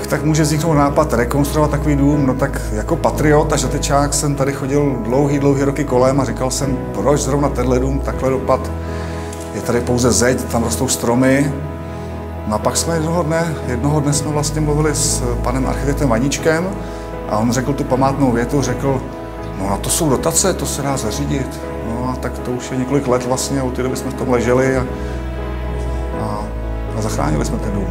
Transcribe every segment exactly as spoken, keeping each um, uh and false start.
tak může vzniknout nápad rekonstruovat takový dům? No tak jako patriot a žatečák jsem tady chodil dlouhý, dlouhý roky kolem a říkal jsem, proč zrovna tenhle dům takhle dopad. Je tady pouze zeď, tam rostou stromy. No a pak jsme jednoho dne, jednoho dne jsme vlastně mluvili s panem architektem Vaníčkem a on řekl tu památnou větu, řekl, no na to jsou dotace, to se dá zařídit. No a tak to už je několik let vlastně, od té doby jsme v tom leželi a, a, a zachránili jsme ten dům.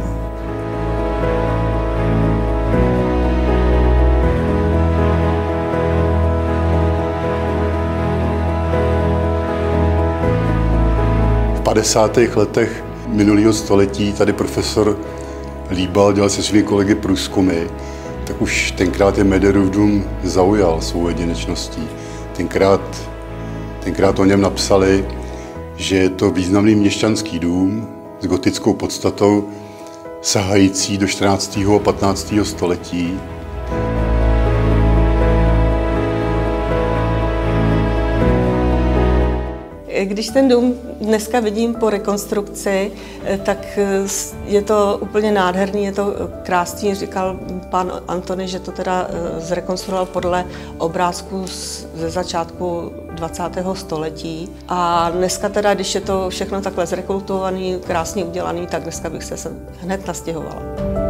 V padesátých letech minulého století tady profesor Líbal dělal se svými kolegy průzkumy, tak už tenkrát je Mederův dům zaujal svou jedinečností. Tenkrát, tenkrát o něm napsali, že je to významný měšťanský dům s gotickou podstatou sahající do čtrnáctého a patnáctého století. Když ten dům dneska vidím po rekonstrukci, tak je to úplně nádherný, je to krásný. Říkal pan Antony, že to teda zrekonstruoval podle obrázků ze začátku dvacátého století. A dneska teda, když je to všechno takhle zrekultivovaný, krásně udělaný, tak dneska bych se sem hned nastěhovala.